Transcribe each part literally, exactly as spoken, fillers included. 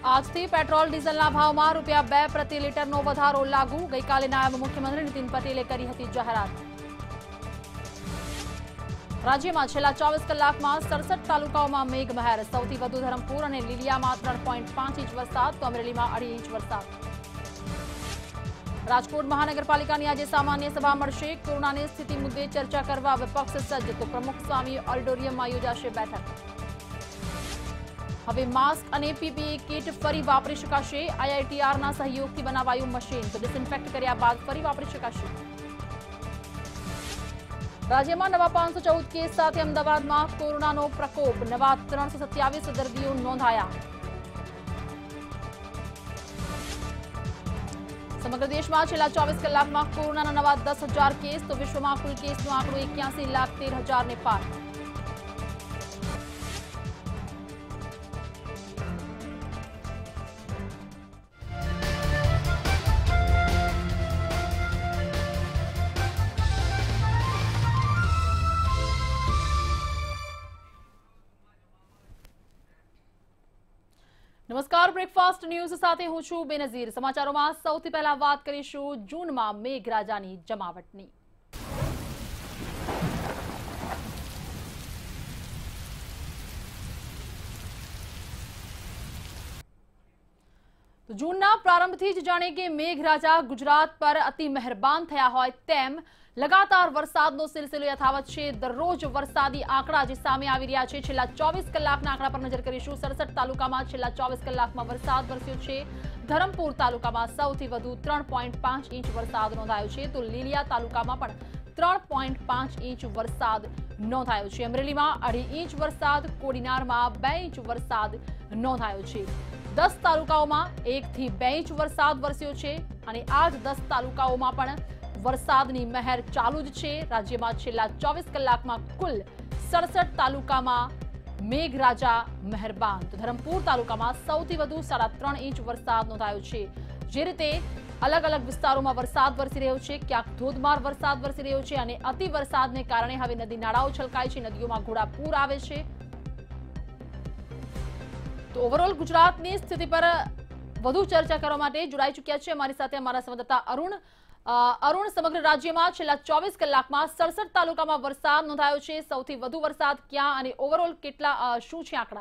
આજથી પેટ્રોલ ડીઝલના ભાવમાં રૂપિયા બે પ્રતિ લીટરનો વધારો લાગુ। ગઈકાલે નાયબ મુખ્યમંત્રી નીતિન પટેલે કરી હતી જાહેરાત। રાજ્યમાં છેલ્લા ચોવીસ કલાકમાં સડસઠ તાલુકાઓમાં મેઘમહેર। સૌથી વધુ ધરમપુર અને લીલિયામાં ત્રણ પોઈન્ટ પાંચ ઇંચ વરસાદ તો અમરેલીમાં અઢી ઇંચ વરસાદ। રાજકોટ મહાનગરપાલિકાની આજે સામાન્ય સભા મળશે। કોરોનાની સ્થિતિ મુદ્દે ચર્ચા કરવા વિપક્ષ સજ્જ તો પ્રમુખ સ્વામી ઓડિટોરિયમમાં યોજાશે બેઠક। હવે માસ્ક અને પીપીઈ કીટ ફરી વાપરી શકાશે। આઈઆઈટીઆરના સહયોગથી બનાવાયું મશીન તો ડિસઇન્ફેક્ટ કર્યા બાદ ફરી વાપરી શકાશે। રાજ્યમાં નવા પાંચસો ચૌદ કેસ સાથે અમદાવાદમાં કોરોનાનો પ્રકોપ। નવા ત્રણસો સત્યાવીસ દર્દીઓ નોંધાયા। સમગ્ર દેશમાં છેલ્લા ચોવીસ કલાકમાં કોરોનાના નવા દસ હજાર કેસ તો વિશ્વમાં કુલ કેસનો આંકડો એક્યાસી લાખ તેર હજાર ને પાર। नमस्कार ब्रेकफास्ट न्यूज साथे हूं छुं बेनजीर। समाचारों सौथी पहला बात करीशुं जून में मेघराजानी जमावटनी। तो जूनना प्रारंभथी ज जाणे के मेघराजा गुजरात पर अति मेहरबान थया होय तेम लगातार वरसादनो सिलसिलो यथावत छे। दररोज वरसादी आंकड़ा जे सामे आवी रह्या छे। छेल्ला चौवीस कलाकना आंकड़ा पर नजर करीशुं। सड़सठ तालुकामां छेल्ला चौवीस कलाकमां वरसाद वरस्यो छे। धरमपुर तालुकामां सौथी वधु त्रण पॉइंट पांच इंच वरसाद नोंधायो छे तो લીલિયા तालुकामां पण त्रण पॉइंट पांच इंच वरसाद नोंधायो छे। अमरेलीमां अढ़ी इंच वरसाद, कोડીનારમાં બે इंच वरसाद नोंधायो छे। दस तालुकाओमां एक थी બે इंच वरसाद वरस्यो छे अने आ ज दस तालुकाओमां पण वरसादनी महेर चालू ज छे। राज्यमां छेल्ला चौवीस कलाकमां कुल सड़सठ तालुकामां मेघराजा मेहरबान तो धरमपुर तालुकामां सौथी वधु साढ़ा त्रण इंच वरसाद नोंधायो छे। जे रीते अलग अलग विस्तारोमां वरसाद वरसी रह्यो छे, क्यांक धोधमार वरसाद वरसी रह्यो छे अने अति वरसादने कारणे हवे नदी नाळाओ छलकाय छे, नदीओमां घोड़ापूर आवे छे। तो ओवरऑल गुजरातनी स्थिति पर વધુ ચર્ચા કરવા માટે જોડાઈ ચૂક્યા છે અમારી સાથે અમારા સંવાદદાતા અરુણ। અરુણ, સમગ્ર રાજ્યમાં છેલ્લા ચોવીસ કલાકમાં સડસઠ તાલુકામાં વરસાદ નોંધાયો છે। સૌથી વધુ વરસાદ ક્યાં અને ઓવરઓલ કેટલા શું છે આંકડા?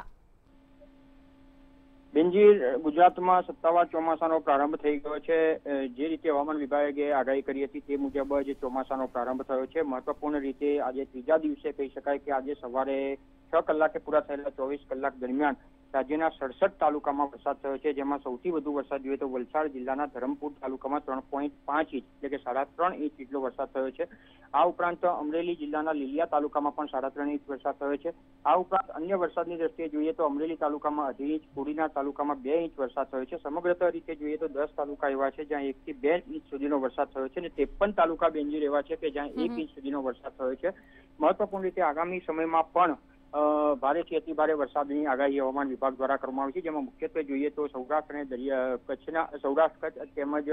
બેનજી, ગુજરાતમાં સત્તાવાર ચોમાસાનો પ્રારંભ થઈ ગયો છે। જે રીતે હવામાન વિભાગે આગાહી કરી હતી તે મુજબ જ ચોમાસાનો પ્રારંભ થયો છે। મહત્વપૂર્ણ રીતે આજે ત્રીજા દિવસે કહી શકાય કે આજે સવારે છ કલાકે પૂરા થયેલા ચોવીસ કલાક દરમિયાન રાજ્યના સડસઠ તાલુકામાં વરસાદ થયો છે। જેમાં સૌથી વધુ વરસાદ જોઈએ તો વલસાડ જિલ્લાના ધરમપુર તાલુકામાં ત્રણ પોઈન્ટ પાંચ ઇંચ એટલે કે સાડા ત્રણ ઇંચ જેટલો વરસાદ થયો છે। આ ઉપરાંત અમરેલી જિલ્લાના લીલિયા તાલુકામાં પણ સાડા ત્રણ ઇંચ વરસાદ થયો છે। આ ઉપરાંત અન્ય વરસાદની દ્રષ્ટિએ જોઈએ તો અમરેલી તાલુકામાં અઢી ઇંચ, કોડીનાર તાલુકામાં બે ઇંચ વરસાદ થયો છે। સમગ્ર રીતે જોઈએ તો દસ તાલુકા એવા છે જ્યાં એક થી બે ઇંચ સુધીનો વરસાદ થયો છે અને ત્રેપન તાલુકા બેનજી એવા છે કે જ્યાં એક ઇંચ સુધીનો વરસાદ થયો છે। મહત્વપૂર્ણ રીતે આગામી સમયમાં પણ ભારેથી અતિ ભારે વરસાદની આગાહી હવામાન વિભાગ દ્વારા કરવામાં આવી છે। જેમાં મુખ્યત્વે જોઈએ તો સૌરાષ્ટ્ર અને દરિયા કચ્છના સૌરાષ્ટ્ર કચ્છ તેમજ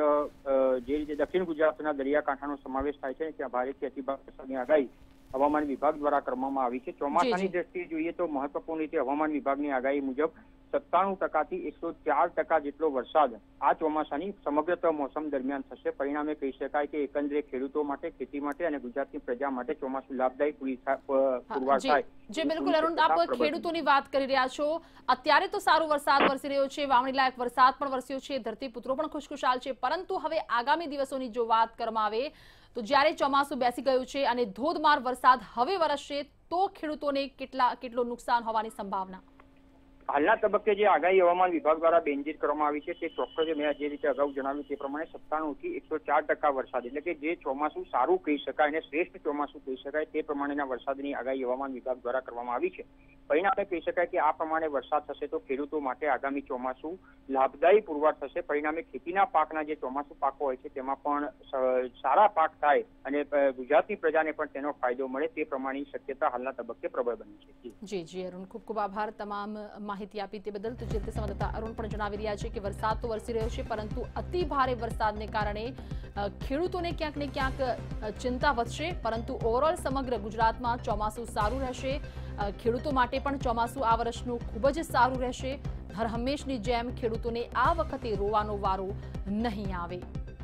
જે રીતે દક્ષિણ ગુજરાતના દરિયાકાંઠાનો સમાવેશ થાય છે ત્યાં ભારેથી અતિ ભારે વરસાદની આગાહી હવામાન વિભાગ દ્વારા કરવામાં આવી છે। ચોમાસાની દ્રષ્ટિએ જોઈએ તો મહત્વપૂર્ણ રીતે હવામાન વિભાગની આગાહી મુજબ સત્તાણું ટકાથી એકસો ચાર ટકા જેટલો વરસાદ આ ચોમાસાની સમગ્ર મોસમ દરમિયાન થશે। પરિણામે કહી શકાય કે એકંદરે ખેડૂતો માટે, ખેતી માટે અને ગુજરાતની પ્રજા માટે ચોમાસું લાભદાયી પુરવાર થાય। જી બિલકુલ અરુણ, આપ ખેડૂતોની વાત કરી રહ્યા છો। અત્યારે તો સારો વરસાદ વરસી રહ્યો છે, વાવણી લાયક વરસાદ પણ વરસ્યો છે, ધરતીપુત્રો પણ ખુશખુશાલ છે, પરંતુ હવે આગામી દિવસોની જો વાત કરવામાં આવે તો જ્યારે ચોમાસું બેસી ગયું છે અને ધોધમાર વરસાદ હવે વરસશે તો ખેડૂતોને કેટલા કેટલો નુકસાન હોવાની સંભાવના? હાલના તબક્કે જે આગાહી હવામાન વિભાગ દ્વારા બેનજીત કરવામાં આવી છે તે ચોક્કસ મેં જે રીતે અગાઉ જણાવ્યું તે પ્રમાણે સત્તાણું થી એકસો ચાર ટકા વરસાદ એટલે કે જે ચોમાસું સારું કહી શકાય અને શ્રેષ્ઠ ચોમાસું કહી શકાય તે પ્રમાણેના વરસાદની આગાહી હવામાન વિભાગ દ્વારા કરવામાં આવી છે। પરિણામે કહી શકાય કે આ પ્રમાણે વરસાદ થશે તો ખેડૂતો માટે આગામી ચોમાસું લાભદાયી પુરવાર થશે। પરિણામે ખેતીના પાકના જે ચોમાસું પાકો હોય છે તેમાં પણ સારા પાક થાય અને ગુજરાતની પ્રજાને પણ તેનો ફાયદો મળે તે પ્રમાણેની શક્યતા હાલના તબક્કે પ્રબળ બની છે। જી જી અરુણ, ખૂબ ખૂબ આભાર તમામ માહિતી આપી તે બદલ। તો જે રીતે સંવાદદાતા અરુણ પણ જણાવી રહ્યા છે કે વરસાદ તો વરસી રહ્યો છે પરંતુ અતિ ભારે વરસાદને કારણે ખેડૂતોને ક્યાંક ને ક્યાંક ચિંતા વધશે, પરંતુ ઓવરઓલ સમગ્ર ગુજરાતમાં ચોમાસું સારું રહેશે। ખેડૂતો માટે પણ ચોમાસું આ વર્ષનું ખૂબ જ સારું રહેશે। હર હંમેશની જેમ ખેડૂતોને આ વખતે રોવાનો વારો નહીં આવે।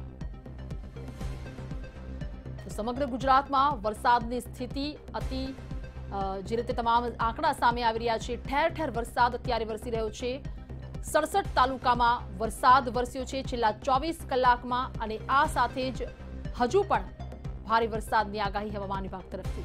સમગ્ર ગુજરાતમાં વરસાદની સ્થિતિ અતિ જે રીતે તમામ આંકડા સામે આવી રહ્યા છે, ઠેર ઠેર વરસાદ અત્યારે વરસી રહ્યો છે। સડસઠ તાલુકામાં વરસાદ વરસ્યો છે છેલ્લા ચોવીસ કલાકમાં અને આ સાથે જ હજુ પણ ભારે વરસાદની આગાહી હવામાન વિભાગ તરફથી।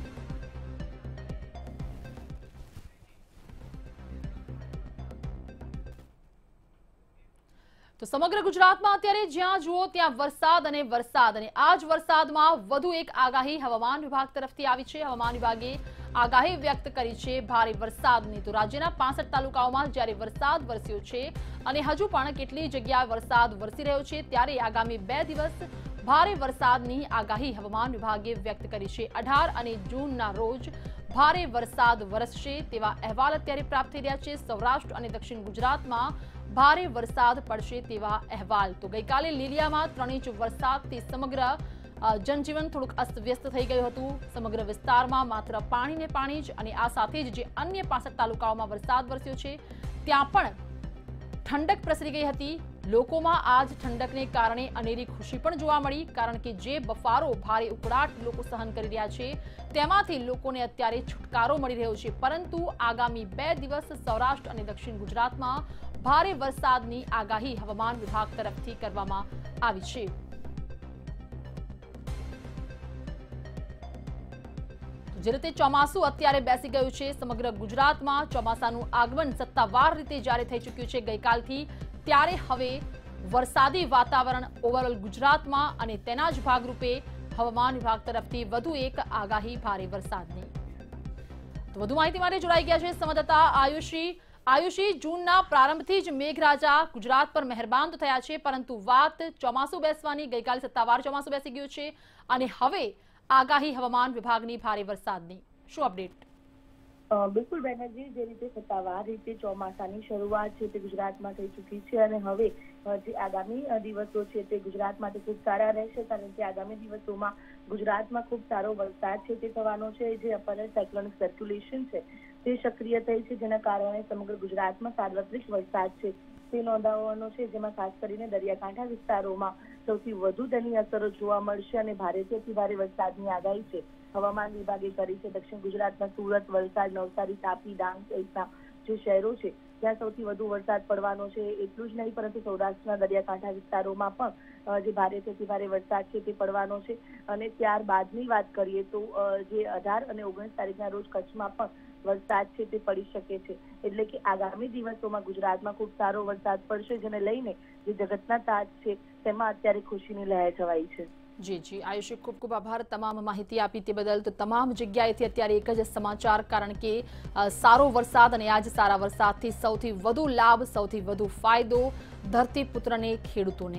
તો સમગ્ર ગુજરાતમાં અત્યારે જ્યાં જુઓ ત્યાં વરસાદ અને વરસાદ અને આ જ વરસાદમાં વધુ એક આગાહી હવામાન વિભાગ તરફથી આવી છે। હવામાન વિભાગે આગાહી વ્યક્ત કરી છે ભારે વરસાદની। તો રાજ્યના પાસઠ તાલુકાઓમાં જ્યારે વરસાદ વરસ્યો છે અને હજુ પણ કેટલી જગ્યાએ વરસાદ વરસી રહ્યો છે ત્યારે આગામી બે દિવસ ભારે વરસાદની આગાહી હવામાન વિભાગે વ્યક્ત કરી છે। અઢાર અને જૂનના રોજ ભારે વરસાદ વરસશે તેવા અહેવાલ અત્યારે પ્રાપ્ત થઈ રહ્યા છે। સૌરાષ્ટ્ર અને દક્ષિણ ગુજરાતમાં ભારે વરસાદ પડશે તેવા અહેવાલ। તો ગઈકાલે લીલિયામાં ત્રણ ઇંચ વરસાદથી સમગ્ર जनजीवन थोड़ुंक अस्तव्यस्त थई गयुं हतुं। समग्र विस्तारमां मात्र पाणी ने पाणी ज अने आ साथे ज जे अन्य पासठ तालुकाओमां वरसाद वरस्यो छे त्यां पण ठंडक प्रसरी गई हती। लोकोमां आज ठंडकने कारणे अनेरी खुशी पण जोवा मळी, कारण के जे बफारो भारे उकळाट लोको सहन करी रह्या छे तेमांथी लोकोने अत्यारे छुटकारो मळी रह्यो छे। परंतु आगामी बे दिवस सौराष्ट्र अने दक्षिण गुजरातमां भारे वरसादनी आगाही हवामान विभाग तरफथी करवामां आवी छे। જે રીતે ચોમાસું અત્યારે બેસી ગયું છે, સમગ્ર ગુજરાતમાં ચોમાસાનું આગમન સત્તાવાર રીતે જ્યારે થઈ ચૂક્યું છે ગઈકાલથી, ત્યારે હવે વરસાદી વાતાવરણ ઓવરઓલ ગુજરાતમાં અને તેના જ ભાગરૂપે હવામાન વિભાગ તરફથી વધુ એક આગાહી ભારે વરસાદની। તો વધુ માહિતી માટે જોડાઈ ગયા છે સંવાદદાતા આયુષી। આયુષી, જૂનના પ્રારંભથી જ મેઘરાજા ગુજરાત પર મહેરબાન તો થયા છે, પરંતુ વાત ચોમાસું બેસવાની, ગઈકાલે સત્તાવાર ચોમાસું બેસી ગયું છે અને હવે आगाही हवामान विभागनी भारे वरसादनी शू अपडेट? बिल्कुल बेनरजी, जे रीते सत्तावार रीते ચોમાસાની શરૂઆત છે તે ગુજરાતમાં થઈ ચૂકી છે અને હવે જે આગામી દિવસો છે તે ગુજરાત માટે ખૂબ સારા રહેશે, કારણ કે આગામી દિવસોમાં ગુજરાતમાં ખૂબ સારો વરસાદ છે તે થવાનો છે। જે અપર સાયક્લોનિક સર્ક્યુલેશન છે તે સક્રિય થઈ છે, જેના કારણે સમગ્ર ગુજરાતમાં સાર્વત્રિક વરસાદ છે તે નોંધાવવાનો છે, જેમાં ખાસ કરીને દરિયાકાંઠા વિસ્તારોમાં સૌથી વધુ તેની અસરો જોવા મળશે અને ભારેથી અતિ ભારે વરસાદની આગાહી છે હવામાન વિભાગે કરી છે। દક્ષિણ ગુજરાતમાં સુરત, વલસાડ, નવસારી, તાપી, ડાંગ સહિતના જે શહેરો છે ત્યાં સૌથી વધુ વરસાદ પડવાનો છે। એટલું જ નહીં, પરંતુ સૌરાષ્ટ્રના દરિયાકાંઠા વિસ્તારોમાં પણ જે ભારેથી અતિ ભારે વરસાદ છે તે પડવાનો છે। અને ત્યારબાદની વાત કરીએ તો જે અઢાર અને ઓગણીસ તારીખના રોજ કચ્છમાં પણ વરસાદ છે તે પડી શકે છે। એટલે કે આગામી દિવસોમાં ગુજરાતમાં ખૂબ સારો વરસાદ પડશે, જેને લઈને જે જગતના તાજ છે તેમાં અત્યારે ખુશીની લહેર છવાઈ છે। જી જી આયુષી, खूब खूब आभार તમામ માહિતી આપી તે બદલ। તો તમામ જગ્યાએથી અત્યારે એક જ સમાચાર, કારણ કે સારો વરસાદ અને આજ સારા વરસાદથી સૌથી વધુ લાભ, સૌથી વધુ ફાયદો ધરતીપુત્રને, ખેડૂતોને।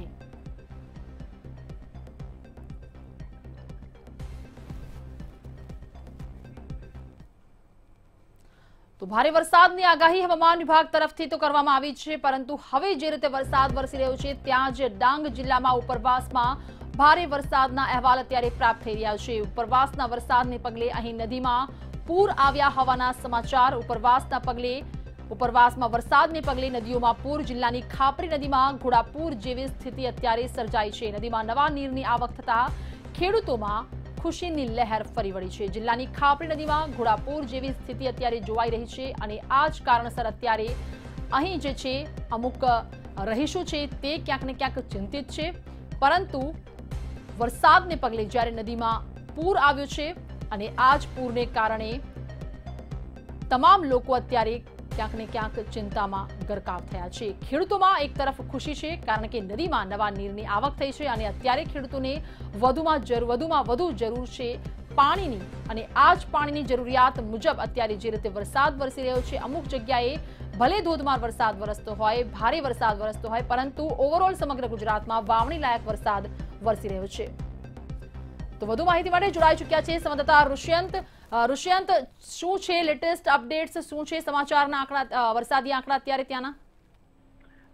તો ભારે વરસાદની આગાહી હવામાન વિભાગ તરફથી તો કરવામાં આવી છે, પરંતુ હવે જે રીતે વરસાદ વરસી રહ્યો છે ત્યાં જ ડાંગ જિલ્લામાં ઉપરવાસમાં ભારે વરસાદના અહેવાલ અત્યારે પ્રાપ્ત થઈ રહ્યા છે। ઉપરવાસના વરસાદને પગલે અહીં નદીમાં પૂર આવ્યા હોવાના સમાચાર। ઉપરવાસના પગલે ઉપરવાસમાં વરસાદને પગલે નદીઓમાં પૂર। જિલ્લાની ખાપરી નદીમાં ઘોડાપૂર જેવી સ્થિતિ અત્યારે સર્જાઈ છે। નદીમાં નવા નીરની આવક થતા ખેડૂતોમાં ખુશીની લહેર ફરી વળી છે। જિલ્લાની ખાપરી નદીમાં ઘોડાપૂર જેવી સ્થિતિ અત્યારે જોવાઈ રહી છે અને આ જ કારણસર અત્યારે અહીં જે છે અમુક રહીશો છે તે ક્યાંક ને ક્યાંક ચિંતિત છે, પરંતુ વરસાદને પગલે જ્યારે નદીમાં પૂર આવ્યું છે અને આ જ પૂરને કારણે તમામ લોકો અત્યારે ક્યાંક ને ક્યાંક ચિંતામાં ગરકાવ થયા છે। ખેડૂતોમાં એક તરફ ખુશી છે, કારણ કે નદીમાં નવા નીરની આવક થઈ છે અને અત્યારે ખેડૂતોને વધુમાં વધુમાં વધુ જરૂર છે પાણીની અને આ જ પાણીની જરૂરિયાત મુજબ અત્યારે જે રીતે વરસાદ વરસી રહ્યો છે, અમુક જગ્યાએ ભલે ધોધમાર વરસાદ વરસતો હોય, ભારે વરસાદ વરસતો હોય, પરંતુ ઓવરઓલ સમગ્ર ગુજરાતમાં વાવણી લાયક વરસાદ વરસી રહ્યો છે। તો વધુ માહિતી માટે જોડાઈ ચૂક્યા છે સંવાદદાતા ઋષ્યંત। ઋષ્યંત, શું છે લેટેસ્ટ અપડેટ્સ, શું છે સમાચારના આંકડા, વરસાદી આંકડા અત્યારે ત્યાંના?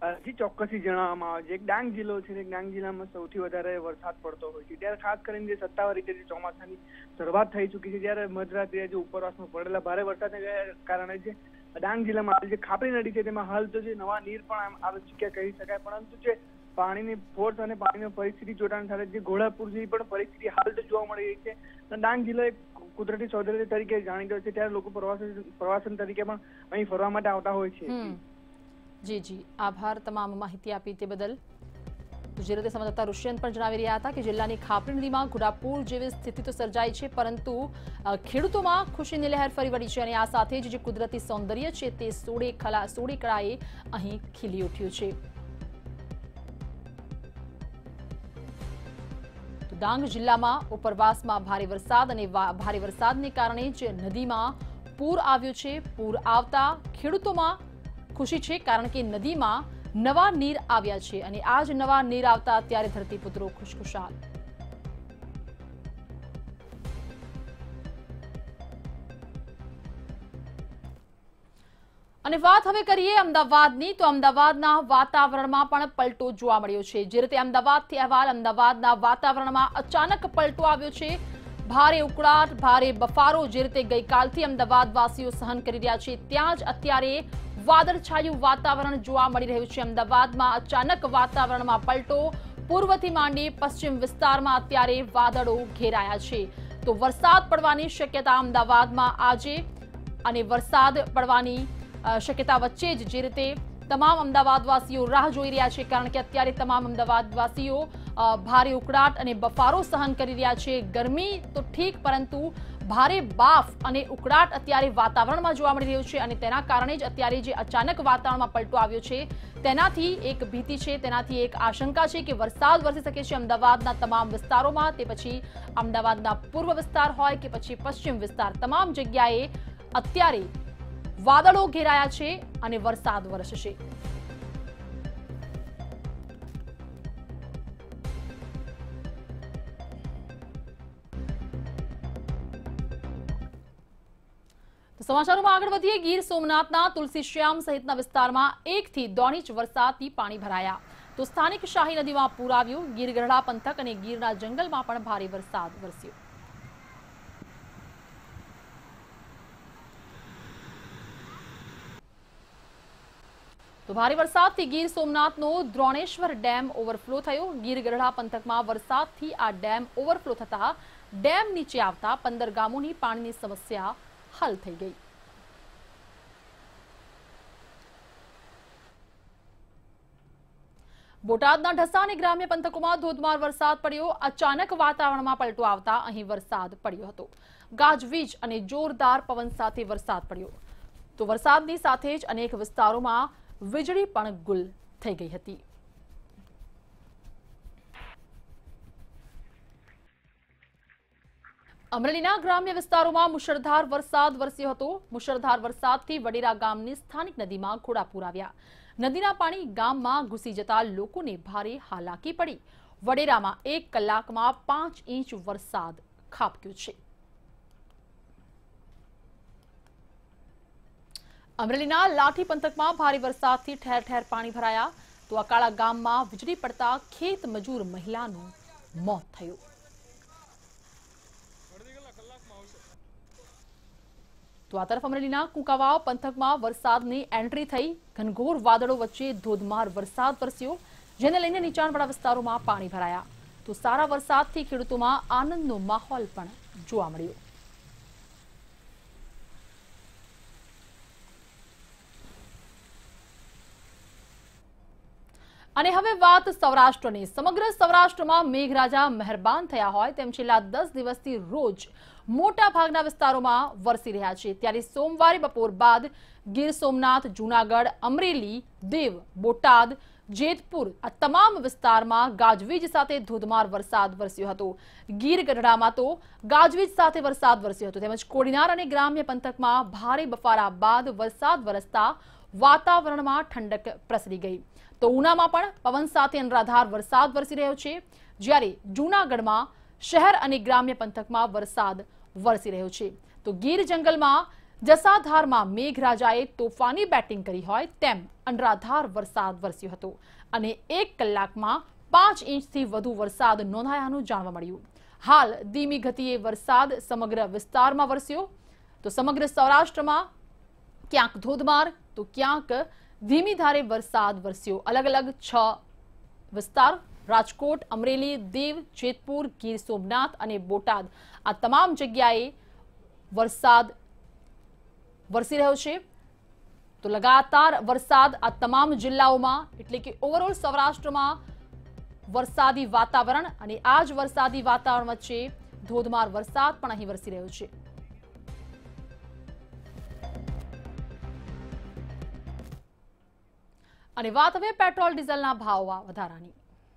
જે ચોક્કસથી જણાવવામાં આવે છે, એક ડાંગ જિલ્લો છે, ડાંગ જિલ્લામાં સૌથી વધારે વરસાદ પડતો હોય છે, ત્યારે ખાસ કરીને જે સત્તાવાર રીતે જે ચોમાસાની શરૂઆત થઈ ચૂકી છે, ત્યારે મધરાત્રિએ જે ઉપરવાસમાં પડેલા ભારે વરસાદને કારણે જે ડાંગ જિલ્લામાં જે ખાપરી નદી છે તેમાં હાલ તો જે નવા નીર પણ આવી ચૂક્યા કહી શકાય, પરંતુ જે પાણીની ફોર્સ અને પાણીની પરિસ્થિતિ જોડાણ સાથે જે ઘોડાપુર જેવી પણ પરિસ્થિતિ હાલ તો જોવા મળી રહી છે. ડાંગ જિલ્લો એક કુદરતી સૌંદર્ય તરીકે જાણીતો છે, ત્યારે લોકો પ્રવાસન પ્રવાસન તરીકે પણ અહીં ફરવા માટે આવતા હોય છે. જી જી આભાર તમામ માહિતી આપી તે બદલ. જે રીતે સંવાદદાતા ઋષ્યંત પણ જણાવી રહ્યા હતા કે જિલ્લાની ખાપરી નદીમાં ઘોડાપુર જેવી સ્થિતિ તો સર્જાઈ છે, પરંતુ ખેડૂતોમાં ખુશીની લહેર ફરી વળી છે અને આ સાથે જ જે કુદરતી સૌંદર્ય છે તે સોળે ખલા સોળે કળાએ અહીં ખીલી ઉઠ્યું છે. ડાંગ જિલ્લામાં ઉપરવાસમાં ભારે વરસાદ અને ભારે વરસાદને કારણે જ નદીમાં પૂર આવ્યું છે. પૂર આવતા ખેડૂતોમાં ખુશી છે, કારણ કે નદીમાં નવા નીર આવ્યા છે અને આ જ નવા નીર આવતા અત્યારે ધરતીપુત્રો ખુશખુશાલ. અને વાત હવે કરીએ અમદાવાદની, તો અમદાવાદના વાતાવરણમાં પણ પલટો જોવા મળ્યો છે. જે રીતે અમદાવાદથી અહેવાલ, અમદાવાદના વાતાવરણમાં અચાનક પલટો આવ્યો છે. ભારે ઉકળાટ, ભારે બફારો જે રીતે ગઈકાલથી અમદાવાદ વાસીઓ સહન કરી રહ્યા છે, ત્યાં જ અત્યારે વાદળછાયું વાતાવરણ જોવા મળી રહ્યું છે. અમદાવાદમાં અચાનક વાતાવરણમાં પલટો, પૂર્વથી માંડી પશ્ચિમ વિસ્તારમાં અત્યારે વાદળો ઘેરાયા છે. તો વરસાદ પડવાની શક્યતા અમદાવાદમાં આજે અને વરસાદ પડવાની શક્યતા વચ્ચે જ જે રીતે તમામ અમદાવાદવાસીઓ રાહ જોઈ રહ્યા છે, કારણ કે અત્યારે તમામ અમદાવાદવાસીઓ ભારે ઉકળાટ અને બફારો સહન કરી રહ્યા છે. ગરમી તો ઠીક, પરંતુ ભારે બાફ અને ઉકળાટ અત્યારે વાતાવરણમાં જોવા મળી રહ્યું છે અને તેના કારણે જ અત્યારે જે અચાનક વાતાવરણમાં પલટો આવ્યો છે તેનાથી એક ભીતિ છે, તેનાથી એક આશંકા છે કે વરસાદ વરસી શકે છે અમદાવાદના તમામ વિસ્તારોમાં. તે પછી અમદાવાદના પૂર્વ વિસ્તાર હોય કે પછી પશ્ચિમ વિસ્તાર, તમામ જગ્યાએ અત્યારે વાદળો ઘેરાયા છે અને વરસાદ વરસશે. સમાચારોમાં આગળ વધીએ. ગીર સોમનાથના તુલસીશ્યામ સહિતના વિસ્તારમાં એકથી દોઢ ઇંચ વરસાદથી પાણી ભરાયા, તો સ્થાનિક શાહી નદીમાં પૂર આવ્યું. ગીર ગઢડા પંથક અને ગીરના જંગલમાં પણ ભારે વરસાદ વરસ્યો. તો ભારે વરસાદથી ગીર સોમનાથનો દ્રોણેશ્વર ડેમ ઓવરફ્લો થયો. ગીર ગઢડા પંથકમાં વરસાદથી આ ડેમ ઓવરફ્લો થતા ડેમ નીચે આવતા પંદર ગામોની પાણીની સમસ્યા હલ થઈ ગઈ. બોટાદના ઢસા અને ગ્રામ્ય પંથકોમાં ધોધમાર વરસાદ પડ્યો. અચાનક વાતાવરણમાં પલટો આવતા અહીં વરસાદ પડ્યો હતો. ગાજવીજ અને જોરદાર પવન સાથે વરસાદ પડ્યો, તો વરસાદની સાથે જ અનેક વિસ્તારોમાં વીજળી પણ ગુલ થઈ ગઈ હતી. અમરેલીના ગ્રામ્ય વિસ્તારોમાં મુશળધાર વરસાદ વરસ્યો હતો. મુશળધાર વરસાદથી વડેરા ગામની સ્થાનિક નદીમાં ઘોડાપૂર આવ્યા. નદીના પાણી ગામમાં ઘૂસી જતા લોકોને ભારે હાલાકી પડી. વડેરામાં એક કલાકમાં પાંચ ઇંચ વરસાદ ખાબક્યો છે. અમરેલીના લાઠી પંથકમાં ભારે વરસાદથી ઠેર ઠેર પાણી ભરાયા, તો અકાળા ગામમાં વીજળી પડતા ખેત મજૂર મહિલાનું મોત થયું. તો આ તરફ અમરેલીના કુંકાવાવ પંથકમાં વરસાદની એન્ટ્રી થઈ. ઘનઘોર વાદળો વચ્ચે ધોધમાર વરસાદ વરસ્યો, જેને લઈને નીચાણવાળા વિસ્તારોમાં પાણી ભરાયા. તો સારા વરસાદથી ખેડૂતોમાં આનંદનો માહોલ પણ જોવા મળ્યો. અને હવે વાત સૌરાષ્ટ્રની. સમગ્ર સૌરાષ્ટ્રમાં મેઘરાજા મહેરબાન થયા હોય તેમ છેલ્લા દસ દિવસથી રોજ મોટા ભાગના વિસ્તારોમાં વરસી રહ્યા છે. ત્યારે સોમવારે બપોર બાદ ગીર સોમનાથ, જૂનાગઢ, અમરેલી, દેવ, બોટાદ, જેતપુર આ તમામ વિસ્તારમાં ગાજવીજ સાથે ધોધમાર વરસાદ વરસ્યો હતો. ગીર ગઢડામાં તો ગાજવીજ સાથે વરસાદ વરસ્યો હતો, તેમજ કોડીનાર અને ગ્રામ્ય પંથકમાં ભારે બફારા બાદ વરસાદ વરસતા વાતાવરણમાં ઠંડક પ્રસરી ગઈ. તો ઉનામાં પણ પવન સાથે અનરાધાર વરસાદ વરસી રહ્યો છે, જ્યારે જૂનાગઢમાં શહેર અને ગ્રામ્ય પંથકમાં વરસાદ વરસી રહ્યો છે. તો ગીર જંગલમાં જસાધારમાં મેઘરાજાએ તોફાની બેટિંગ કરી હોય તેમ અનરાધાર વરસાદ વરસ્યો હતો અને એક કલાકમાં પાંચ ઇંચથી વધુ વરસાદ નોંધાયાનું જાણવા મળ્યું. હાલ ધીમી ગતિએ વરસાદ સમગ્ર વિસ્તારમાં વરસ્યો. તો સમગ્ર સૌરાષ્ટ્રમાં ક્યાંક ધોધમાર તો ક્યાંક ધીમી ધારે વરસાદ વરસ્યો. અલગ અલગ છ વિસ્તાર રાજકોટ, અમરેલી, દીવ, જેતપુર, ગીર સોમનાથ અને બોટાદ આ તમામ જગ્યાએ વરસાદ વરસી રહ્યો છે. તો લગાતાર વરસાદ આ તમામ જિલ્લાઓમાં એટલે કે ઓવરઓલ સૌરાષ્ટ્રમાં વરસાદી વાતાવરણ અને આ જ વરસાદી વાતાવરણ વચ્ચે ધોધમાર વરસાદ પણ અહીં વરસી રહ્યો છે. અને વાત હવે પેટ્રોલ ડીઝલના ભાવમાં વધારાની.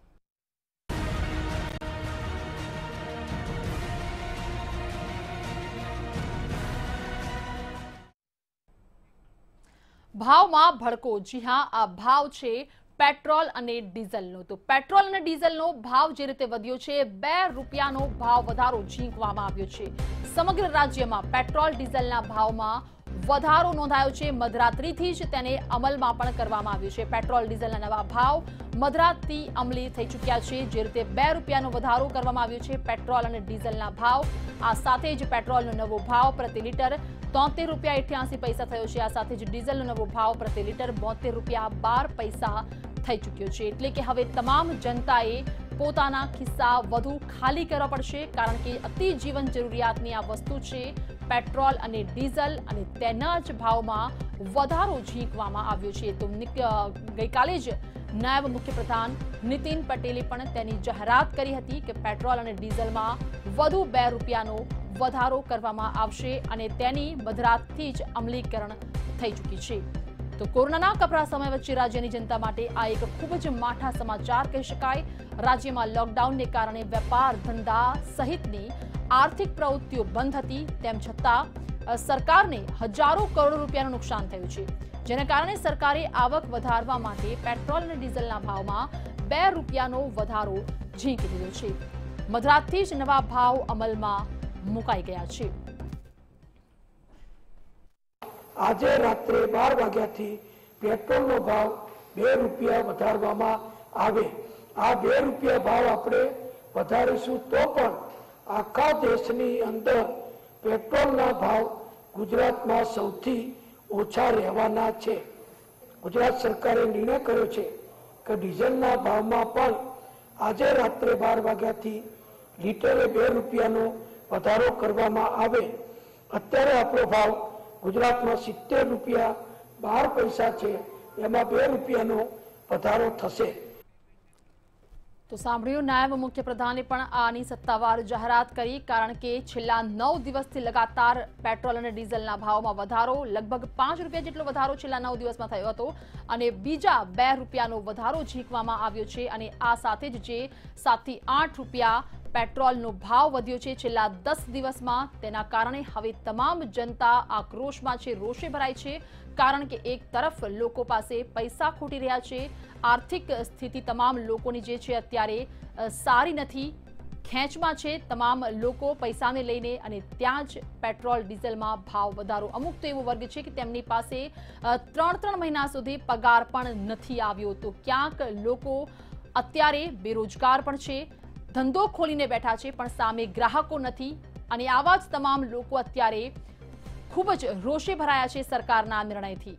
ભાવમાં ભડકો. જી હા, આ ભાવ છે પેટ્રોલ અને ડીઝલનો. તો પેટ્રોલ અને ડીઝલનો ભાવ જે રીતે વધ્યો છે, બે રૂપિયાનો ભાવ વધારો ઝીંકવામાં આવ્યો છે. સમગ્ર રાજ્યમાં પેટ્રોલ ડીઝલના ભાવમાં વધારો નોંધાયો છે. મધરાત્રિથી જ તેને અમલમાં પણ કરવામાં આવ્યો છે. પેટ્રોલ ડીઝલના નવા ભાવ મધરાતથી અમલી થઈ ચૂક્યા છે. જે રીતે બે રૂપિયાનો વધારો કરવામાં આવ્યો છે પેટ્રોલ અને ડીઝલના ભાવ. આ સાથે જ પેટ્રોલનો નવો ભાવ પ્રતિ લીટર તોતેર રૂપિયા અઠ્યાસી પૈસા થયો છે. આ સાથે જ ડીઝલનો નવો ભાવ પ્રતિ લીટર બોતેર રૂપિયા બાર પૈસા થઈ ચૂક્યો છે. એટલે કે હવે તમામ જનતાએ પોતાના ખિસ્સા વધુ ખાલી કરવા પડશે, કારણ કે અતિ જીવન જરૂરિયાતની આ વસ્તુ છે પેટ્રોલ અને ડીઝલ, અને તેના જ ભાવમાં વધારો ઝીંકવામાં આવ્યો છે. તો ગઈકાલે જ નાયબ મુખ્યપ્રધાન નીતિન પટેલે પણ તેની જાહેરાત કરી હતી કે પેટ્રોલ અને ડીઝલમાં વધુ બે રૂપિયાનો વધારો કરવામાં આવશે અને તેની મધરાતથી જ અમલીકરણ થઈ ચૂકી છે. તો કોરોનાના કપરા સમય વચ્ચે રાજ્યની જનતા માટે આ એક ખૂબ જ માઠા સમાચાર કહી શકાય. રાજ્યમાં લોકડાઉનને કારણે વેપાર ધંધા સહિતની આર્થિક પ્રવૃત્તિઓ બંધ હતી, તેમ છતાં સરકારને હજારો કરોડ રૂપિયાનું નુકસાન થયું છે. જેના કારણે સરકારે આવક વધારવા માટે પેટ્રોલ અને ડીઝલના ભાવમાં બે રૂપિયાનો વધારો ઝીંકી દીધો છે. મધરાતથી જ નવા ભાવ અમલમાં મુકાઈ ગયા છે. આજે રાત્રે બાર વાગ્યાથી પેટ્રોલનો ભાવ બે રૂપિયા વધારવામાં આવે. આ બે રૂપિયા ભાવ આપણે વધારીશું તો પણ આખા દેશની અંદર પેટ્રોલના ભાવ ગુજરાતમાં સૌથી ઓછા રહેવાના છે. ગુજરાત સરકારે નિર્ણય કર્યો છે કે ડીઝલના ભાવમાં પણ આજે રાત્રે બાર વાગ્યાથી લીટરે બે રૂપિયાનો વધારો કરવામાં આવે. અત્યારે આપણો ભાવ ગુજરાતમાં સિત્તેર રૂપિયા બાર પૈસા છે, એમાં બે રૂપિયાનો વધારો થશે. તો સાંભળ્યું, નાયબ મુખ્યપ્રધાને પણ આની સત્તાવાર જાહેરાત કરી, કારણ કે છેલ્લા નવ દિવસથી લગાતાર પેટ્રોલ અને ડીઝલના ભાવમાં વધારો, લગભગ પાંચ રૂપિયા જેટલો વધારો છેલ્લા નવ દિવસમાં થયો હતો અને બીજા બે રૂપિયાનો વધારો ઝીંકવામાં આવ્યો છે. અને આ સાથે જ જે સાતથી આઠ રૂપિયા પેટ્રોલનો ભાવ વધ્યો છે છેલ્લા દસ દિવસમાં, તેના કારણે હવે તમામ જનતા આક્રોશમાં છે, રોષે ભરાય છે. કારણ કે એક તરફ લોકો પાસે પૈસા ખૂટી રહ્યા છે, આર્થિક સ્થિતિ તમામ લોકોની જે છે અત્યારે સારી નથી, ખેંચમાં છે તમામ લોકો પૈસાને લઈને, અને ત્યાં જ પેટ્રોલ ડીઝલમાં ભાવ વધારો. અમુક તો એવો વર્ગ છે કે તેમની પાસે ત્રણ ત્રણ મહિના સુધી પગાર પણ નથી આવ્યો. તો ક્યાંક લોકો અત્યારે બેરોજગાર પણ છે, ધંધો ખોલીને બેઠા છે, પણ સામે ગ્રાહકો નથી. અને આવા જ તમામ લોકો અત્યારે ખૂબ જ રોષે ભરાયા છે સરકારના નિર્ણયથી.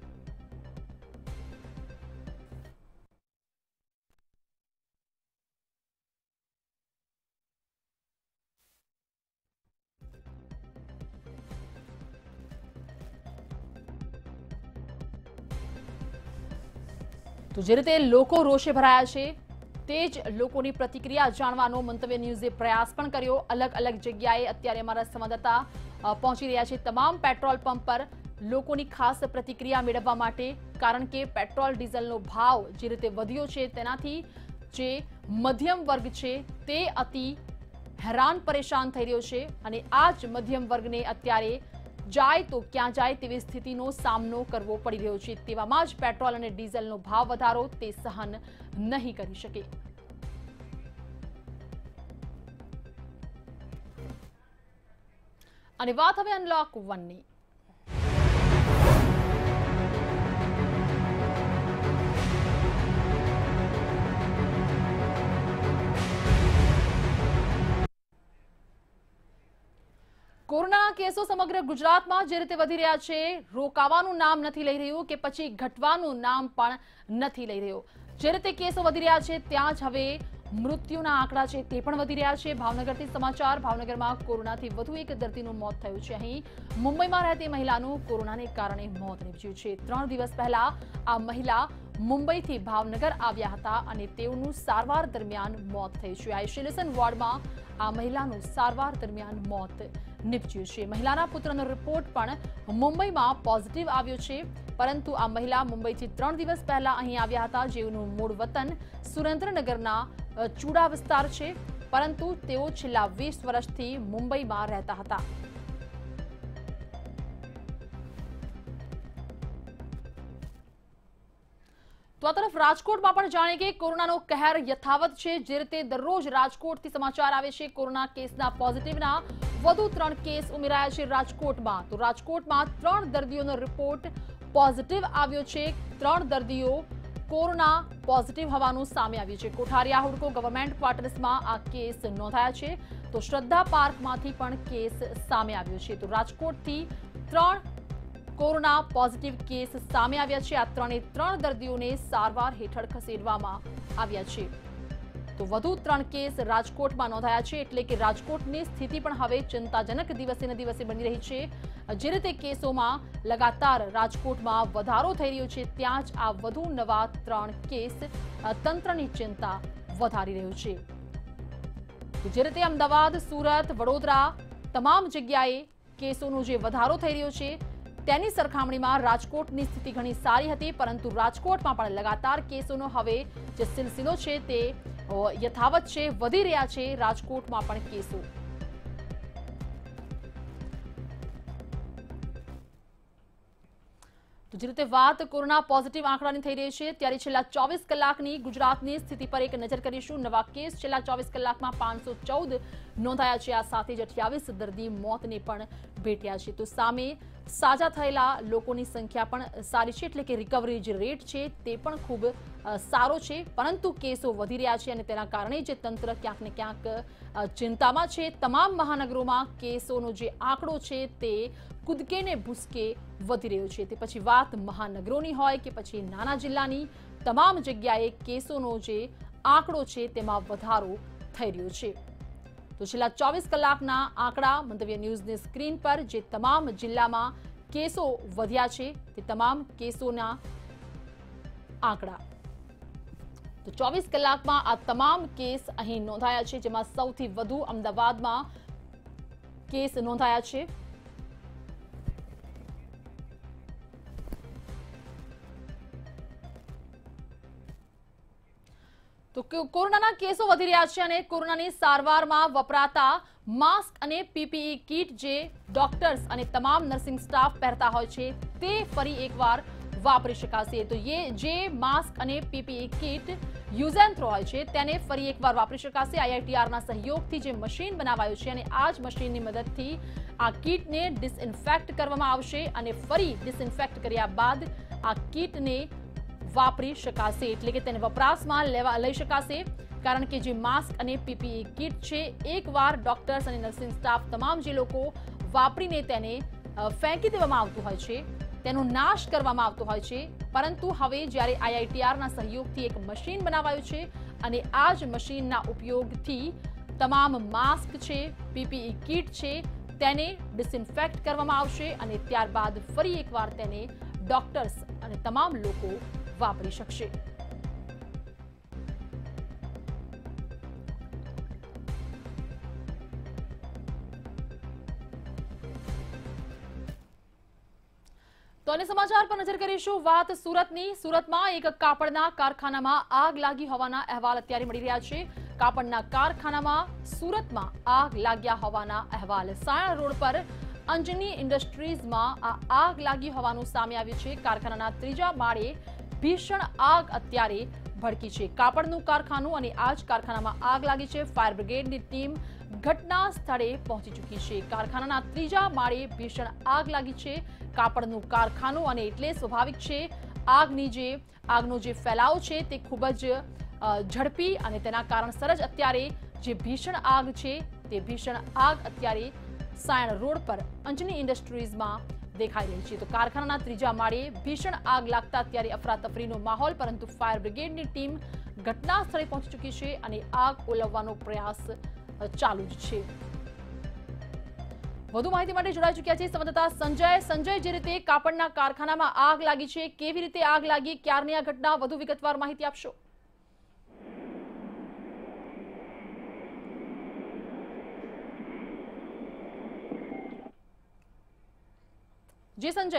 તો જે રીતે લોકો રોષે ભરાયા છે, તે જ લોકોની પ્રતિક્રિયા જાણવાનો મંતવ્ય ન્યૂઝે પ્રયાસ પણ કર્યો. અલગ અલગ જગ્યાએ અત્યારે અમારા સંવાદદાતા પહોંચી રહ્યા છે તમામ પેટ્રોલ પંપ પર લોકોની ખાસ પ્રતિક્રિયા મેળવવા માટે, કારણ કે પેટ્રોલ ડીઝલનો ભાવ જે રીતે વધ્યો છે તેનાથી જે મધ્યમ વર્ગ છે તે અતિ હેરાન પરેશાન થઈ રહ્યો છે. અને આ જ મધ્યમ વર્ગને અત્યારે જાય તો ક્યાં જાય તેવી સ્થિતિનો સામનો કરવો પડી રહ્યો છે. તેવામાં જ પેટ્રોલ અને ડીઝલનો ભાવ વધારો તે સહન નહીં કરી શકે. અને વાત હવે અનલોક વનની. કેસો સમગ્ર ગુજરાતમાં જે રીતે વધી રહ્યા છે, રોકાવાનું નામ નથી લઈ રહ્યું કે પછી ઘટવાનું નામ પણ નથી લઈ રહ્યું। જે રીતે કેસો વધી રહ્યા છે ત્યાં જ હવે મૃત્યુના આંકડા છે તે પણ વધી રહ્યા છે। ભાવનગરથી સમાચાર। ભાવનગરમાં કોરોનાથી વધુ એક દર્દીનું મોત થયું છે। અહીં મુંબઈમાં રહેતી મહિલાનું કોરોનાને કારણે મોત નીપજ્યું છે। ત્રણ દિવસ પહેલા આ મહિલા મુંબઈથી ભાવનગર આવ્યા હતા અને તેઓનું સારવાર દરમિયાન મોત થયું છે। આઇસોલેશન વોર્ડમાં આ મહિલાનું સારવાર દરમિયાન મોત નીપજ્યું છે। મહિલાના પુત્રનો રિપોર્ટ પણ મુંબઈમાં પોઝિટિવ આવ્યો છે, પરંતુ આ મહિલા મુંબઈથી ત્રણ દિવસ પહેલા અહીં આવ્યા હતા, જેઓનું મૂળ વતન સુરેન્દ્રનગરના ચૂડા વિસ્તાર છે, પરંતુ તેઓ છેલ્લા વીસ વર્ષથી મુંબઈમાં રહેતા હતા। તો આ તરફ રાજકોટમાં પણ જાણે કે કોરોનાનો કહેર યથાવત છે। જે રીતે દરરોજ રાજકોટથી સમાચાર આવે છે, કોરોના કેસના પોઝિટિવના વધુ ત્રણ કેસ ઉમેરાયા છે રાજકોટમાં। તો રાજકોટમાં ત્રણ દર્દીઓનો રિપોર્ટ પોઝિટિવ આવ્યો છે। ત્રણ દર્દીઓ કોરોના પોઝિટિવ હોવાનું સામે આવ્યું છે। કોઠારિયા હુડકો ગવર્મેન્ટ ક્વાર્ટર્સમાં આ કેસ નોંધાયા છે, તો શ્રદ્ધા પાર્કમાંથી પણ કેસ સામે આવ્યો છે। તો રાજકોટથી ત્રણ કોરોના પોઝિટિવ કેસ સામે આવ્યા છે। આ ત્રણે ત્રણ દર્દીઓને સારવાર હેઠળ ખસેડવામાં આવ્યા છે। તો વધુ ત્રણ કેસ રાજકોટમાં નોંધાયા છે, એટલે કે રાજકોટની સ્થિતિ પણ હવે ચિંતાજનક દિવસે ને દિવસે બની રહી છે। જે રીતે કેસોમાં લગાતાર રાજકોટમાં વધારો થઈ રહ્યો છે, ત્યાં જ આ વધુ નવા ત્રણ કેસ તંત્રની ચિંતા વધારી રહ્યું છે। જે રીતે અમદાવાદ, સુરત, વડોદરા તમામ જગ્યાએ કેસોનો જે વધારો થઈ રહ્યો છે તેની સરખામણીમાં રાજકોટની સ્થિતિ ઘણી સારી હતી, પરંતુ રાજકોટમાં પણ લગાતાર કેસોનો હવે જે સિલસિલો છે તે યથાવત છે, વધી રહ્યા છે રાજકોટમાં પણ કેસો। તો જે રીતે વાત કોરોના પોઝિટિવ આંકડાની થઈ રહી છે, ત્યારે છેલ્લા ચોવીસ કલાકની ગુજરાતની સ્થિતિ પર એક નજર કરીશું। નવા કેસ છેલ્લા ચોવીસ કલાકમાં પાંચસો ચૌદ નોંધાયા છે। આ સાથે જ અઠ્યાવીસ દર્દી મોતને પણ ભેટ્યા છે। તો સામે સાજા થયેલા લોકોની સંખ્યા પણ સારી છે, એટલે કે રિકવરી જે રેટ છે તે પણ ખૂબ સારો છે, પરંતુ કેસો વધી રહ્યા છે અને તેના કારણે જે તંત્ર ક્યાંક ને ક્યાંક ચિંતામાં છે। તમામ મહાનગરોમાં કેસોનો જે આંકડો છે તે કૂદકે ને ભૂસકે વધી રહ્યો છે। તે પછી વાત મહાનગરોની હોય કે પછી નાના જિલ્લાની, તમામ જગ્યાએ કેસોનો જે આંકડો છે તેમાં વધારો થઈ રહ્યો છે। તો છેલ્લા ચોવીસ કલાકના આંકડા મંતવ્ય ન્યૂઝની સ્ક્રીન પર જે તમામ જિલ્લામાં કેસો વધ્યા છે તે તમામ કેસોના આંકડા। તો ચોવીસ કલાકમાં આ તમામ કેસ અહીં નોંધાયા છે, જેમાં સૌથી વધુ અમદાવાદમાં કેસ નોંધાયા છે। તો કોરોનાના કેસો વધી રહ્યા છે અને કોરોનાની સારવારમાં વપરાતા માસ્ક અને પીપીઈ કીટ જે ડોક્ટર્સ અને તમામ નર્સિંગ સ્ટાફ પહેરતા હોય છે તે ફરી એકવાર વાપરી શકાશે। તો ये જે માસ્ક અને PPE kit use and throw હોય છે તેને ફરી એકવાર વાપરી શકાશે। આઈઆઈટીઆરના સહયોગથી જે મશીન બનાવાયું છે અને આ જ મશીનની મદદથી આ કીટને ડિસઇન્ફેક્ટ કરવામાં આવશે અને ફરી ડિસઇન્ફેક્ટ કર્યા બાદ આ કીટને વાપરી શકાશે, એટલે કે તેને વપરાશમાં લેવા લઈ શકાશે। કારણ કે જે માસ્ક અને પીપીઈ કીટ છે એકવાર ડોક્ટર્સ અને નર્સિંગ સ્ટાફ તમામ જે લોકો વાપરીને તેને ફેંકી દેવામાં આવતું હોય છે, તેનો નાશ કરવામાં આવતો હોય છે, પરંતુ હવે જ્યારે આઈઆઈટીઆરના સહયોગથી એક મશીન બનાવાયું છે અને આ જ મશીનના ઉપયોગથી તમામ માસ્ક છે, પીપીઈ કીટ છે તેને ડિસઇન્ફેક્ટ કરવામાં આવશે અને ત્યારબાદ ફરી એકવાર તેને ડોક્ટર્સ અને તમામ લોકો વાપરી શકશે। તો અન્ય સમાચાર પર નજર કરીશું। વાત સુરતની। સુરતમાં એક કાપડના કારખાનામાં આગ લાગી હોવાના અહેવાલ અત્યારે મળી રહ્યા છે। કાપડના કારખાનામાં સુરતમાં આગ લાગ્યા હોવાના અહેવાલ। સાયણ રોડ પર અંજની ઇન્ડસ્ટ્રીઝમાં આ આગ લાગી હોવાનું સામે આવ્યું છે। કારખાનાના ત્રીજા માળે ભીષણ આગ અત્યારે ભડકી છે। કાપડનું કારખાનું અને આ જ કારખાનામાં આગ લાગી છે। ફાયર બ્રિગેડની ટીમ ઘટના સ્થળે પહોંચી ચૂકી છે। કારખાનાના ત્રીજા માળે ભીષણ આગ લાગી છે। કાપડનું કારખાનું અને એટલે સ્વાભાવિક છે આગની જે આગનો જે ફેલાવ છે તે ખૂબ જ ઝડપી અને તેના કારણસર જ અત્યારે જે ભીષણ આગ છે તે ભીષણ આગ અત્યારે સાયણ રોડ પર અંજની ઇન્ડસ્ટ્રીઝમાં દેખાઈ રહી છે। તો કારખાનાના ત્રીજા માળે ભીષણ આગ લાગતા ત્યારે અફરાતફરીનો માહોલ, પરંતુ ફાયર બ્રિગેડની ટીમ ઘટના સ્થળે પહોંચી ચૂકી છે અને આગ ઓલવવાનો પ્રયાસ ચાલુ જ છે। વધુ માહિતી માટે જોડાઈ ચૂક્યા છે સંવાદદાતા સંજય। સંજય, જે રીતે કાપડના કારખાનામાં આગ લાગી છે, કેવી રીતે આગ લાગી, ક્યારની આ ઘટના, વધુ વિગતવાર માહિતી આપશો। જી સંજય,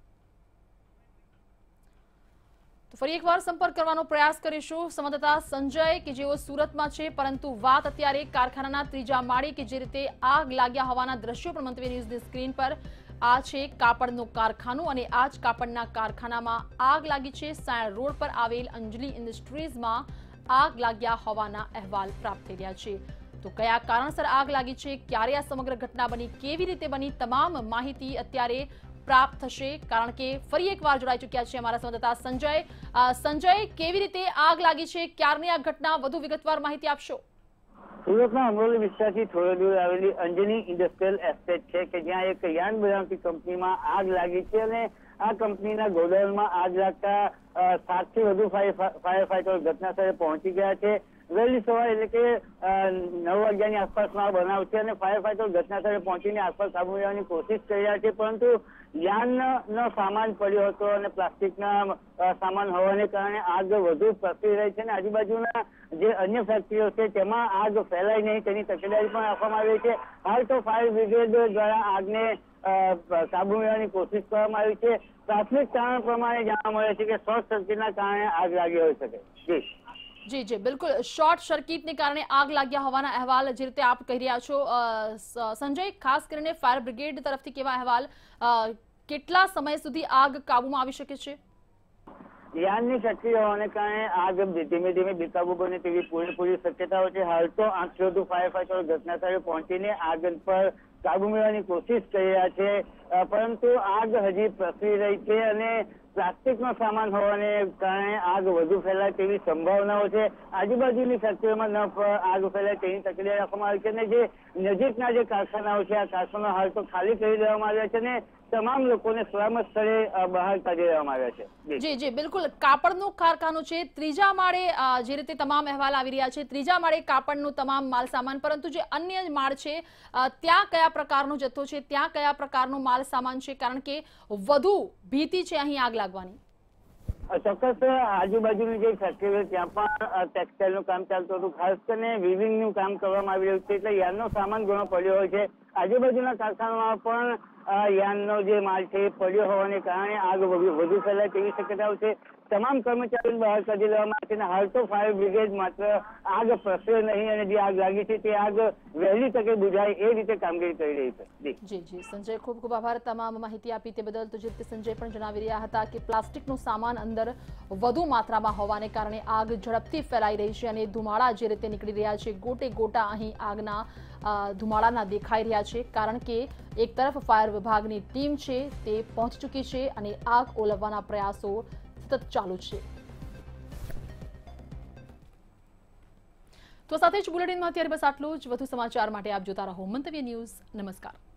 તો ફરી એકવાર સંપર્ક કરવાનો પ્રયાસ કરીશું સંવાદદાતા સંજય કે જેઓ સુરતમાં છે, પરંતુ વાત અત્યારે કારખાનાના ત્રીજા માળે કે જે રીતે આગ લાગ્યા હોવાના દ્રશ્યો પણ મંતવ્ય ન્યૂઝની સ્ક્રીન પર આ છે કાપડનું કારખાનું અને આ જ કાપડના કારખાનામાં આગ લાગી છે। સાયણ રોડ પર આવેલ અંજલિ ઇન્ડસ્ટ્રીઝમાં આગ લાગ્યા હોવાના અહેવાલ પ્રાપ્ત થઈ રહ્યા છે। તો કયા કારણસર આગ લાગી છે, ક્યારે આ સમગ્ર ઘટના બની, કેવી રીતે બની, તમામ માહિતી અત્યારે પ્રાપ્ત થશે, કારણ કે ફરી એકવાર જોડાઈ ચૂક્યા છે અમારા સંવાદદાતા સંજય। સંજય, કેવી રીતે આગ લાગી છે, ક્યારની આ ઘટના, વધુ વિગતવાર માહિતી આપશો। સુરતના અમરોલી વિસ્તારથી થોડે દૂર આવેલી અંજની ઇન્ડસ્ટ્રીયલ એસ્ટેટ છે કે જ્યાં એક યાન બનાવતી કંપનીમાં આગ લાગી છે અને આ કંપનીના ગોડાઉનમાં આગ લાગતા સાત થી વધુ ફાયર ફાઈટર ઘટના સ્થળે પહોંચી ગયા છે। વહેલી સવારે એટલે કે નવ વાગ્યાની આસપાસમાં બનાવ છે અને ફાયર ફાઈટર ઘટના સ્થળે પહોંચીને આસપાસ કાબુ મેળવવાની કોશિશ કરી રહ્યા છે, પરંતુ યાનનો સામાન પડ્યો હતો અને પ્લાસ્ટિકના સામાન હોવાને કારણે આગ વધુ પ્રસરી રહી છે અને આજુબાજુના જે અન્ય ફેક્ટરીઓ છે તેમાં આગ ફેલાય નહીં તેની તકેદારી પણ રાખવામાં આવી છે। હાલ તો ફાયર બ્રિગેડ દ્વારા આગને કાબુ મેળવવાની કોશિશ કરવામાં આવી છે। પ્રાથમિક કારણ પ્રમાણે જાણવા મળે છે કે શોર્ટ સર્કિટના કારણે આગ લાગી હોઈ શકે। જી જી જી બિલકુલ, શોર્ટ સર્કિટને કારણે આગ લાગ્યા હોવાના અહેવાલ જે રીતે આપ કહી રહ્યા છો સંજય, ખાસ કરીને ફાયર બ્રિગેડ તરફથી કેવા અહેવાલ, કેટલા સમય સુધી આગ કાબુમાં આવી શકે છે? યાનની સક્રિય હોવાને કારણે આગ ધીમે ધીમે બેકાબુ બને તેવી પૂરેપૂરી શક્યતાઓ છે। હાલ તો આઠથી વધુ ફાયર ફાઈટર ઘટના સ્થળે પહોંચીને આગ પર કાબુ મેળવવાની કોશિશ કરી રહ્યા છે, પરંતુ આગ હજી પ્રસરી રહી છે અને પ્લાસ્ટિકનો સામાન હોવાને કારણે આગ વધુ ફેલાય તેવી સંભાવનાઓ છે। આજુબાજુની ફેક્ટરીઓમાં ન આગ ફેલાય તેની તકેદારી રાખવામાં આવી છે અને જે નજીકના જે કારખાનાઓ છે આ કારખાના હાલ તો ખાલી કરી દેવામાં આવ્યા છે અને તમામ લોકોને સલામત સ્થળે બહાર કાઢી દેવામાં આવ્યા છે। જી જી બિલકુલ, કાપડનું કારખાનું છે, ત્રીજા માળે જે રીતે તમામ અહેવાલ આવી રહ્યા છે, ત્રીજા માળે કાપડનું તમામ માલ સામાન, પરંતુ જે અન્ય માળ છે ત્યાં કયા પ્રકારનો જથ્થો છે, ત્યાં કયા પ્રકારનો માલ સામાન છે, કારણ કે વધુ ભીતિ છે અહીં આગ લાગવાની? ચોક્કસ, આજુબાજુની જે ફેક્ટરી ત્યાં પણ ટેક્સટાઇલ નું કામ ચાલતું હતું, ખાસ કરીને વિવિંગ નું કામ કરવામાં આવી રહ્યું છે, એટલે યાનનો સામાન ઘણો પડ્યો હોય છે। આજુબાજુના કારખાનામાં પણ યાનનો જે માલ છે એ પડ્યો હોવાને કારણે આગ વધુ ફેલાય તેવી શક્યતાઓ છે। તમામ કર્મચારીઓને બહાર કાઢી લેવામાં આવે છે અને હાલ તો ફાયર બ્રિગેડ માત્ર આગ પ્રસરે નહીં અને જે આગ લાગી છે તે આગ વહેલી તકે બુઝાય એ રીતે કામગીરી કરી રહી છે। જી જી સંજય, ખૂબ ખૂબ આભાર તમામ માહિતી આપી તે બદલ। તો જે રીતે સંજય પણ જણાવી રહ્યા હતા કે પ્લાસ્ટિકનો સામાન અંદર વધુ માત્રામાં હોવાને કારણે આગ ઝડપથી ફેલાઈ રહી છે અને ધુમાડા જે રીતે નીકળી રહ્યા છે, ગોટે ગોટા અહીં આગના ધુમાડાના દેખાઈ રહ્યા છે, કારણ કે એક તરફ ફાયર વિભાગની ટીમ છે તે પહોંચી ચૂકી છે અને આગ ઓલવવાના પ્રયાસો સતત ચાલુ છે। તો સાથે જ બુલેટિનમાં અત્યારે બસ આટલું જ। વધુ સમાચાર માટે આપ જોતા રહો મંતવ્ય ન્યૂઝ। નમસ્કાર।